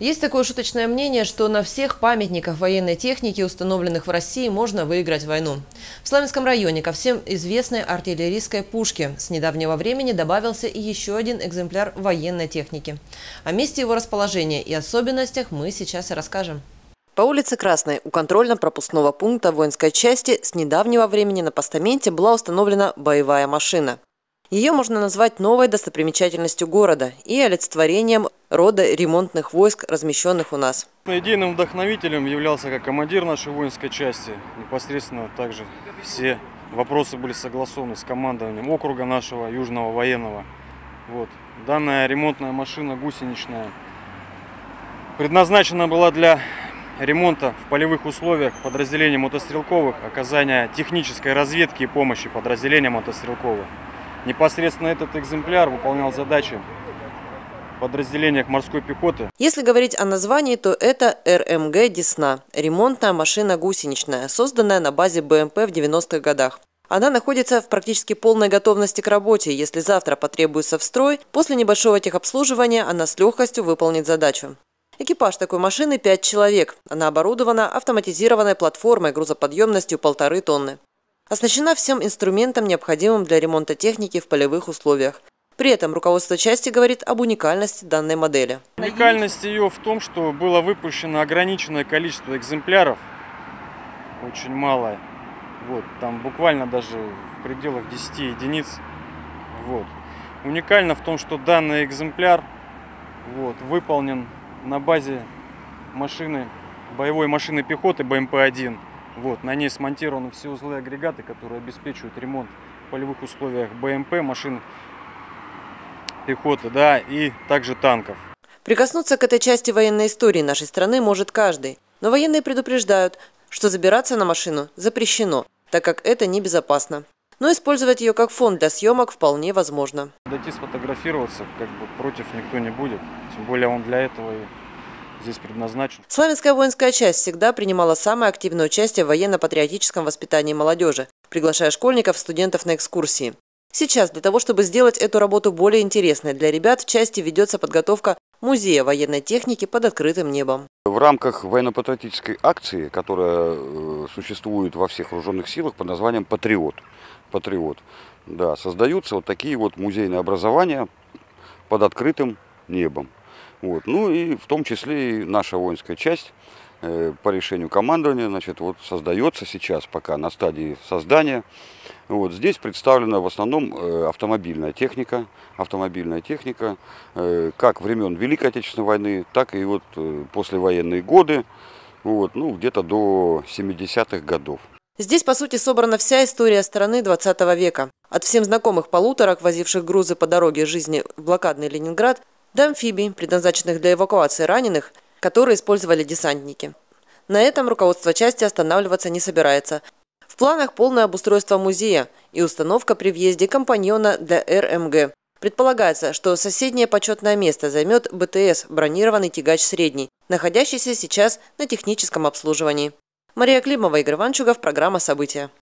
Есть такое шуточное мнение, что на всех памятниках военной техники, установленных в России, можно выиграть войну. В Славянском районе ко всем известной артиллерийской пушке с недавнего времени добавился и еще один экземпляр военной техники. О месте его расположения и особенностях мы сейчас и расскажем. По улице Красной у контрольно-пропускного пункта воинской части с недавнего времени на постаменте была установлена боевая машина. Ее можно назвать новой достопримечательностью города и олицетворением рода ремонтных войск, размещенных у нас. Идейным вдохновителем являлся как командир нашей воинской части. Непосредственно также все вопросы были согласованы с командованием округа нашего Южного военного. Данная ремонтная машина гусеничная предназначена была для ремонта в полевых условиях подразделений мотострелковых, оказания технической разведки и помощи подразделениям мотострелковых. Непосредственно этот экземпляр выполнял задачи в подразделениях морской пехоты. Если говорить о названии, то это РМГ «Десна» – ремонтная машина гусеничная, созданная на базе БМП в 90-х годах. Она находится в практически полной готовности к работе. Если завтра потребуется в строй, после небольшого техобслуживания она с легкостью выполнит задачу. Экипаж такой машины 5 человек. Она оборудована автоматизированной платформой грузоподъемностью 1,5 тонны. Оснащена всем инструментом, необходимым для ремонта техники в полевых условиях. При этом руководство части говорит об уникальности данной модели. Уникальность ее в том, что было выпущено ограниченное количество экземпляров, очень малое. Там буквально даже в пределах 10 единиц. Уникально в том, что данный экземпляр выполнен на базе машины, боевой машины пехоты БМП-1. На ней смонтированы все узлы и агрегаты, которые обеспечивают ремонт в полевых условиях БМП, машин пехоты, и также танков. Прикоснуться к этой части военной истории нашей страны может каждый. Но военные предупреждают, что забираться на машину запрещено, так как это небезопасно. Но использовать ее как фон для съемок вполне возможно. Дойти сфотографироваться против никто не будет, тем более он для этого и здесь предназначен. Славянская воинская часть всегда принимала самое активное участие в военно-патриотическом воспитании молодежи, приглашая школьников, студентов на экскурсии. Сейчас для того, чтобы сделать эту работу более интересной для ребят, в части ведется подготовка музея военной техники под открытым небом. В рамках военно-патриотической акции, которая существует во всех вооруженных силах под названием «Патриот», создаются такие музейные образования под открытым небом. Ну и в том числе и наша воинская часть по решению командования создается сейчас, пока на стадии создания. Здесь представлена в основном автомобильная техника, как времен Великой Отечественной войны, так и послевоенные годы, где-то до 70-х годов. Здесь, по сути, собрана вся история страны 20 века. От всем знакомых полуторок, возивших грузы по дороге жизни в блокадный Ленинград, до амфибий, предназначенных для эвакуации раненых, которые использовали десантники. На этом руководство части останавливаться не собирается. В планах полное обустройство музея и установка при въезде компаньона для РМГ. Предполагается, что соседнее почетное место займет БТС, бронированный тягач средний, находящийся сейчас на техническом обслуживании. Мария Климова, Игорь Ванчугов, программа «События».